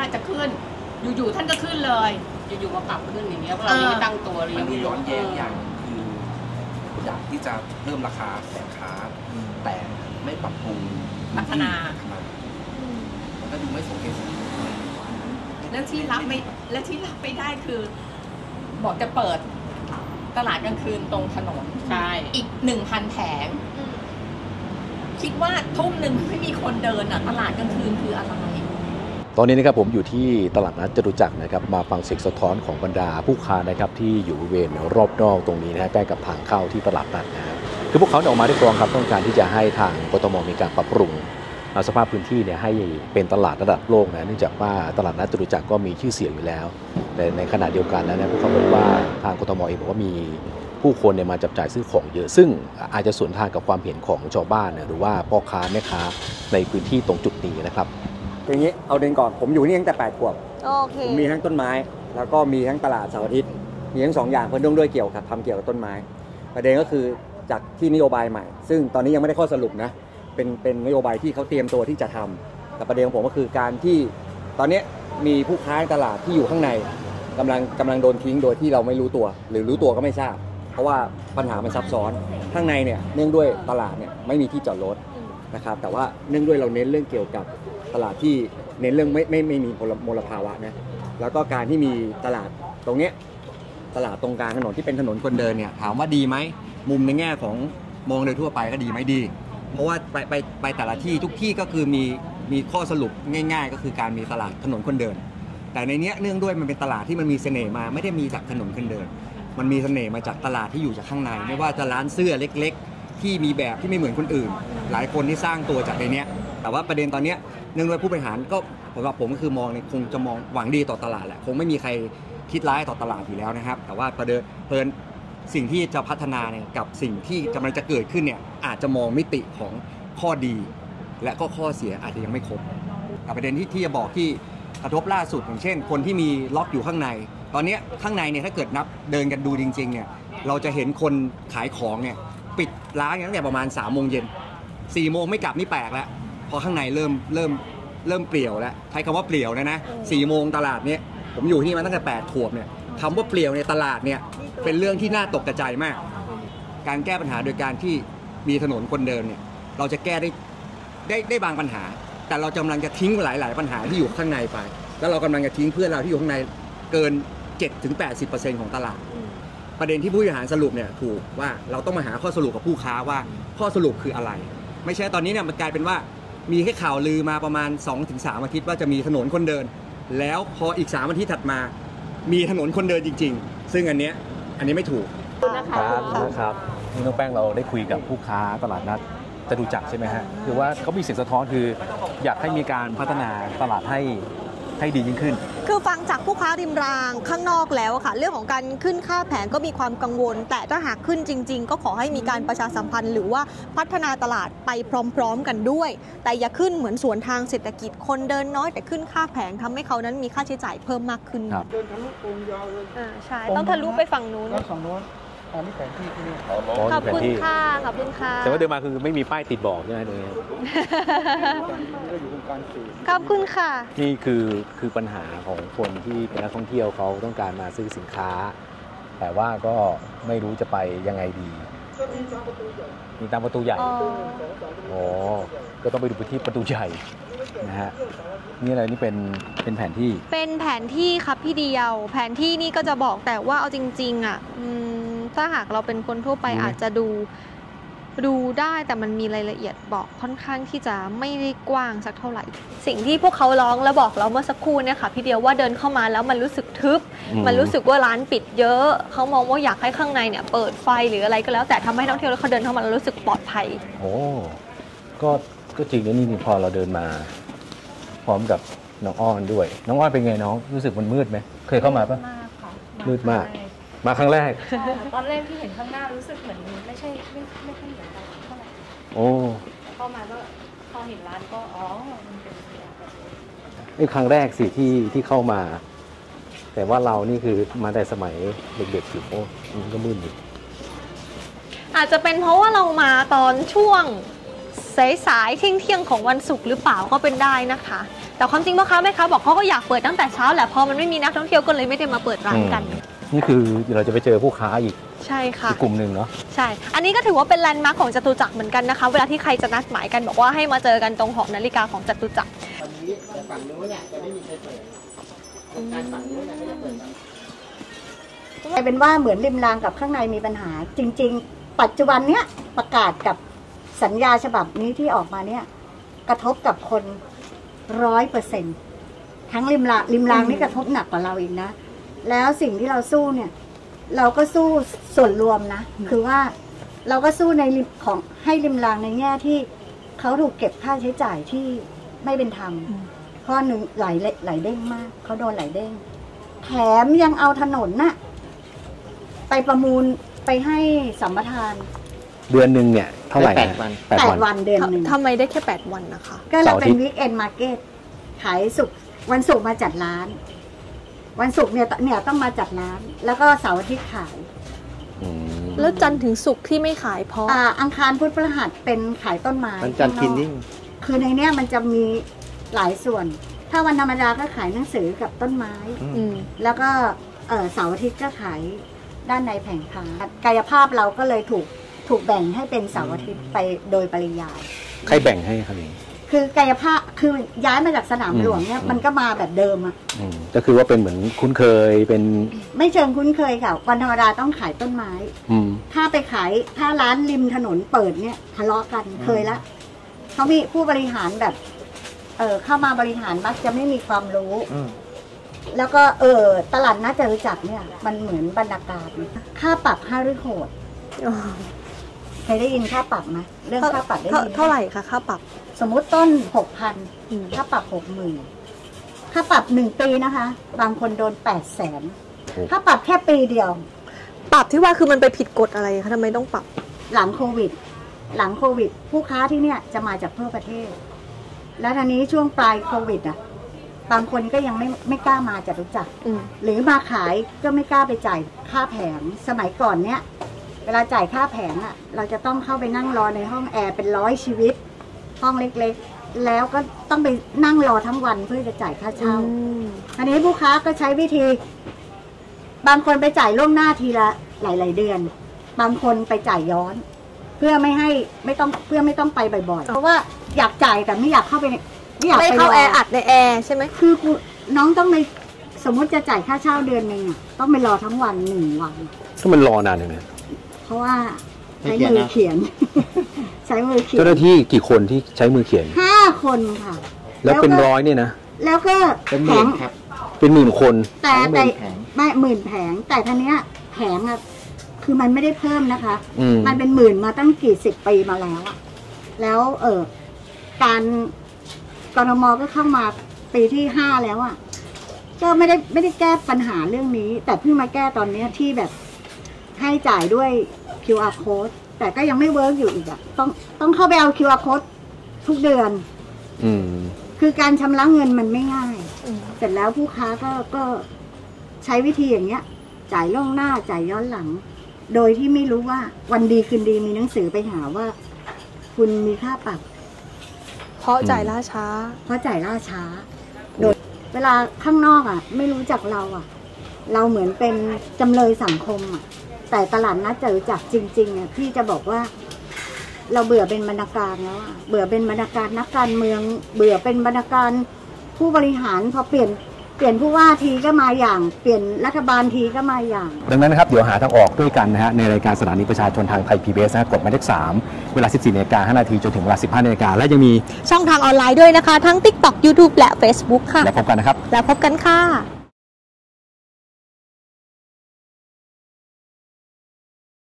จะขึ้นอยู่ๆท่านก็ขึ้นเลยอยู่ๆมาปรับขึ้นอย่างเงี้ยเพราะเราไม่ตั้งตัวเลยมันมีย้อนแย้งอย่างคืออยากที่จะเพิ่มราคาสินค้าแต่ไม่ปรับปรุงพัฒนามันก็ดูไม่สมเหตุสมผลแล้วที่รับไม่ได้คือบอกจะเปิดตลาดกลางคืนตรงถนนใช่อีก 1,000 แผงคิดว่าทุ่มหนึ่งไม่มีคนเดินอ่ะตลาดกลางคืนคืออะไรตอนนี้นะครับผมอยู่ที่ตลาดนัดจตุจักรนะครับมาฟังเสียงสะท้อนของบรรดาผู้ค้านะครับที่อยู่บริเวณรอบนอกตรงนี้นะใกล้กับทางเข้าที่ตลาดนัดนะครับคือพวกเขาออกมาเรียกร้องครับต้องการที่จะให้ทางกทมมีการปรับปรุงสภาพพื้นที่เนี่ยให้เป็นตลาดระดับโลกนะเนื่องจากว่าตลาดนัดจตุจักรก็มีชื่อเสียงอยู่แล้วแต่ในขณะเดียวกันแล้วนะพวกเขาบอกว่าทางกทมเองบอกว่ามีผู้คนเนี่ยมาจับจ่ายซื้อของเยอะซึ่งอาจจะสวนทางกับความเห็นของชาวบ้านหรือว่าพ่อค้าแม่ค้าในพื้นที่ตรงจุดนี้นะครับอย่างนี้เอาเดินก่อนผมอยู่นี่ตั้งแต่8 ขวบผมมีทั้งต้นไม้แล้วก็มีทั้งตลาดเสาร์อาทิตย์มีทั้ง2 อย่างเพิ่มด้วยเกี่ยวกับทำเกี่ยวกับต้นไม้ประเด็นก็คือจากที่นโยบายใหม่ซึ่งตอนนี้ยังไม่ได้ข้อสรุปนะเป็นนโยบายที่เขาเตรียมตัวที่จะทำแต่ประเด็นของผมก็คือการที่ตอนนี้มีผู้ค้าตลาดที่อยู่ข้างในกำลังโดนทิ้งโดยที่เราไม่รู้ตัวหรือรู้ตัวก็ไม่ทราบเพราะว่าปัญหามันซับซ้อนข้างในเนี่ยเนื่องด้วยตลาดเนี่ยไม่มีที่จอดรถนะครับแต่ว่าเนื่องด้วยเราเน้นเรื่องเกี่ยวกับตลาดที่เน้นเรื่องไม่มีมลภาวะนะแล้วก็การที่มีตลาดตรงเนี้ยตลาดตรงกลางถนนที่เป็นถนนคนเดินเนี่ยถามว่าดีไหมมุมในแง่ของมองโดยทั่วไปก็ดีไหมดีเพราะว่าไปแต่ละที่ทุกที่ก็คือมีข้อสรุปง่ายๆก็คือการมีตลาดถนนคนเดินแต่ในเนี้ยเนื่องด้วยมันเป็นตลาดที่มันมีเสน่ห์มาไม่ได้มีจากถนนคนเดินมันมีเสน่ห์มาจากตลาดที่อยู่จากข้างในไม่ว่าจะร้านเสื้อเล็กๆที่มีแบบที่ไม่เหมือนคนอื่นหลายคนที่สร้างตัวจากในเนี้ยแต่ว่าประเด็นตอนนี้เนื่องด้วยผู้บริหารก็สำหรับผมก็คือมองคงจะมองหวังดีต่อตลาดแหละคงไม่มีใครคิดร้ายต่อตลาดอยู่แล้วนะครับแต่ว่าเพลินสิ่งที่จะพัฒนาเนี่ยกับสิ่งที่กำลังจะเกิดขึ้นเนี่ยอาจจะมองมิติของข้อดีและก็ข้อเสียอาจจะยังไม่ครบแต่ประเด็นที่จะบอกที่กระทบล่าสุดอย่างเช่นคนที่มีล็อกอยู่ข้างในตอนนี้ข้างในเนี่ยถ้าเกิดนับเดินกันดูจริงๆเนี่ยเราจะเห็นคนขายของเนี่ยปิดร้านตั้งแต่ประมาณ3 โมงเย็น4 โมงไม่กลับนี่แปลกแล้วพอข้างในเริ่มเปลี่ยวแล้วใช้คำว่าเปลี่ยวนะ4 โมงตลาดเนี่ยผมอยู่ที่มาตั้งแต่8 ขวบเนี่ยคำว่าเปลี่ยวในตลาดเนี่ยเป็นเรื่องที่น่าตกใจมากการแก้ปัญหาโดยการที่มีถนนคนเดินเนี่ยเราจะแก้ได้บางปัญหาแต่เรากำลังจะทิ้งหลายปัญหาที่อยู่ข้างในไปแล้วเรากำลังจะทิ้งเพื่อนเราที่อยู่ข้างในเกิน 7-80% ของตลาดประเด็นที่ผู้บริหารสรุปเนี่ยถูกว่าเราต้องมาหาข้อสรุปกับผู้ค้าว่าข้อสรุปคืออะไรไม่ใช่ตอนนี้เนี่ยมันกลายเป็นว่ามีแค่ข่าวลือมาประมาณ 2-3 อาทิตย์ว่าจะมีถนนคนเดินแล้วพออีก3 อาทิตย์ถัดมามีถนนคนเดินจริงๆซึ่งอันนี้ไม่ถูกครับนี่น้องแป้งเราได้คุยกับผู้ค้าตลาดนัดจตุจักรใช่ไหมฮะคือว่าเขามีเสียงสะท้อนคืออยากให้มีการพัฒนาตลาดให้ดียิ่งขึ้นคือฟังจากผู้ค้าริมรางข้างนอกแล้วค่ะเรื่องของการขึ้นค่าแผงก็มีความกังวลแต่ถ้าหากขึ้นจริงๆก็ขอให้มีการประชาสัมพันธ์หรือว่าพัฒนาตลาดไปพร้อมๆกันด้วยแต่อย่าขึ้นเหมือนสวนทางเศรษฐกิจคนเดินน้อยแต่ขึ้นค่าแผงทำให้เขานั้นมีค่าใช้จ่ายเพิ่มมากขึ้นเดินทะลุกรุงยาวเลยใช่ต้องทะลุไปฝั่งนู้นอันนี้แผนที่ที่นี่ขอบคุณค่ะขอบคุณค่ะแต่ว่าเดินมาคือไม่มีป้ายติดบอกใช่ไหมตรงนี้ขอบคุณค่ะนี่คือปัญหาของคนที่เป็นนักท่องเที่ยวเขาต้องการมาซื้อสินค้าแต่ว่าก็ไม่รู้จะไปยังไงดีมีตามประตูใหญ่อ๋อก็ต้องไปดูไปที่ประตูใหญ่นะฮะนี่อะไรนี่เป็นแผนที่ครับพี่เดียวแผนที่นี่ก็จะบอกแต่ว่าเอาจริงๆอ่ะถ้าหากเราเป็นคนทั่วไปอาจจะดูได้แต่มันมีรายละเอียดบอกค่อนข้างที่จะไม่ได้กว้างสักเท่าไหร่สิ่งที่พวกเขาร้องแล้วบอกเราเมื่อสักครู่เนี่ยค่ะพี่เดียวว่าเดินเข้ามาแล้วมันรู้สึกทึบมันรู้สึกว่าร้านปิดเยอะเขามองว่าอยากให้ข้างในเนี่ยเปิดไฟหรืออะไรก็แล้วแต่ทำให้นักท่องเที่ยวเขาเดินเข้ามาแล้วรู้สึกปลอดภัยโอ้ก็จริงนะนี่พอเราเดินมาพร้อมกับน้องอ้อนด้วยน้องอ้อนเป็นไงน้องรู้สึกมันมืดไหมเคยเข้ามาปะมืดมากมาครั้งแรกตอนแรกที่เห็นข้างหน้ารู้สึกเหมือนไม่ค่อยเหมือนกันเท่าไหร่โอ้เข้ามาก็พอเห็นร้านก็มันเป็นนี่ครั้งแรกสิที่เข้ามาแต่ว่าเรานี่คือมาแต่สมัยเด็กๆอยู่มันก็มืดอยู่อาจจะเป็นเพราะว่าเรามาตอนช่วงสายๆเที่ยงของวันศุกร์หรือเปล่าก็เป็นได้นะคะแต่ความจริงพ่อค้าแม่ค้าบอกเขาก็อยากเปิดตั้งแต่เช้าแหละพอมันไม่มีนักท่องเที่ยวก็เลยไม่ได้มาเปิดร้านกันนี่คือเราจะไปเจอผู้ค้าอีกใช่ค่ะกลุ่มหนึ่งเนาะใช่อันนี้ก็ถือว่าเป็นแลนด์มาร์คของจตุจักรเหมือนกันนะคะเวลาที่ใครจะนัดหมายกันบอกว่าให้มาเจอกันตรงหอนาฬิกาของจตุจักรกลายเป็นว่าเหมือนริมรางกับข้างในมีปัญหาจริงๆปัจจุบันเนี้ยประกาศกับสัญญาฉบับนี้ที่ออกมาเนี่ยกระทบกับคน 100%ทั้งริมรางนี่กระทบหนักกว่าเราอีกนะแล้วสิ่งที่เราสู้เนี่ยเราก็สู้ส่วนรวมนะคือว่าเราก็สู้ในของให้ริมรางในแง่ที่เขาถูกเก็บค่าใช้จ่ายที่ไม่เป็นธรรมข้อหนึ่งไหลเด้งมากเขาโดนไหลเด้งแถมยังเอาถนนน่ะไปประมูลไปให้สัมปทานเดือนหนึ่งเนี่ยเท่าไหร่นะ 8 วันเดือนหนึ่งทำไมได้แค่8 วันนะคะก็เราเป็นวีคเอนด์มาร์เก็ตขายศุกร์วันศุกร์มาจัดร้านวันศุกร์เนี่ยต้องมาจัดร้านแล้วก็เสาร์อาทิตย์ขายแล้วจันทร์ถึงศุกร์ที่ไม่ขายเพราะอังคารพุธพฤหัสเป็นขายต้นไม้วันจันทร์คินนิ่งคือในเนี้ยมันจะมีหลายส่วนถ้าวันธรรมดาก็ขายหนังสือกับต้นไม้แล้วก็เสาร์อาทิตย์ก็ขายด้านในแผงค้ากายภาพเราก็เลยถูกแบ่งให้เป็นเสาร์อาทิตย์ไปโดยปริยายใครแบ่งให้ครับนี่คือกายภาพคือย้ายมาจากสนามหลวงเนี่ยมันก็มาแบบเดิมอ่ะก็คือว่าเป็นเหมือนคุ้นเคยเป็นไม่เชิงคุ้นเคยค่ะวันธรรมดาต้องขายต้นไม้ถ้าไปขายถ้าร้านริมถนนเปิดเนี่ยทะเลาะกันเคยละเขามีผู้บริหารแบบเข้ามาบริหารมักจะไม่มีความรู้แล้วก็ตลาดนัดจตุจักรเนี่ยมันเหมือนบรรยากาศค่าปรับ5 ฤโหดเคยได้ยินค่าปรับไหมเรื่องค่าปรับได้ยินเท่าไหร่คะค่าปรับสมมุติต้น 6,000 ค่าปรับ 60,000 ค่าปรับ1 ปีนะคะบางคนโดน800,000ค่าปรับแค่ปีเดียวปรับที่ว่าคือมันไปผิดกฎอะไรคะทำไมต้องปรับหลังโควิดผู้ค้าที่เนี่ยจะมาจากทั่วประเทศแล้วทีนี้ช่วงปลายโควิดบางคนก็ยังไม่กล้ามาจตุจักรหรือมาขายก็ไม่กล้าไปจ่ายค่าแผงสมัยก่อนเนี้ยเวลาจ่ายค่าแผงเราจะต้องเข้าไปนั่งรอในห้องแอร์เป็น100 ชีวิตห้องเล็กๆแล้วก็ต้องไปนั่งรอทั้งวันเพื่อจะจ่ายค่าเช่าอันนี้ผู้ค้าก็ใช้วิธีบางคนไปจ่ายล่วงหน้าทีละหลายๆเดือนบางคนไปจ่ายย้อนเพื่อไม่ต้องไปบ่อยๆเพราะว่าอยากจ่ายแต่ไม่อยากเข้าไปไม่เข้าแอร์อัดในแอร์ใช่ไหมคือน้องต้องไปสมมติจะจ่ายค่าเช่าเดือนนึงต้องไปรอทั้งวัน1 วันถ้ามันรอนานยังไงเพราะว่าใช้มือเขียนใช้มือเขียนเจ้าหน้าที่กี่คนที่ใช้มือเขียน 5 คนค่ะแล้วเป็น100เนี่ยนะแล้วก็แผงเป็น10,000 คนแต่ไม่10,000 แผงแต่ทีเนี้ยแผงคือมันไม่ได้เพิ่มนะคะมันเป็น10,000มาตั้งกี่10 ปีมาแล้วแล้วการกทมก็เข้ามาปีที่5แล้วก็ไม่ได้แก้ปัญหาเรื่องนี้แต่เพิ่งมาแก้ตอนนี้ที่แบบให้จ่ายด้วย QR code แต่ก็ยังไม่เวิร์กอยู่อีกต้องเข้าไปเอา QR code ทุกเดือนคือการชำระเงินมันไม่ง่ายเสร็จแล้วผู้ค้าก็ใช้วิธีอย่างเงี้ยจ่ายล่วงหน้าจ่ายย้อนหลังโดยที่ไม่รู้ว่าวันดีคืนดีมีหนังสือไปหาว่าคุณมีค่าปรับเพราะจ่ายล่าช้าโดยเวลาข้างนอกไม่รู้จักเราเหมือนเป็นจำเลยสังคมแต่ตลาดนัดจตุจักรจริงๆพี่จะบอกว่าเราเบื่อเป็นบรรณาการแล้วเบื่อเป็นบรรณาการนักการเมืองเบื่อเป็นบรรณาการผู้บริหารพอเปลี่ยนผู้ว่าทีก็มาอย่างเปลี่ยนรัฐบาลทีก็มาอย่างดังนั้นนะครับเดี๋ยวหาทางออกด้วยกันนะฮะในรายการสถานีประชาชนทางไทย PBS กดหมายเลข3เวลา 14:05 น.จนถึงเวลา 15:00 น.และยังมีช่องทางออนไลน์ด้วยนะคะทั้ง TikTok YouTube และ Facebook ค่ะแล้วพบกันนะครับแล้วพบกันค่ะ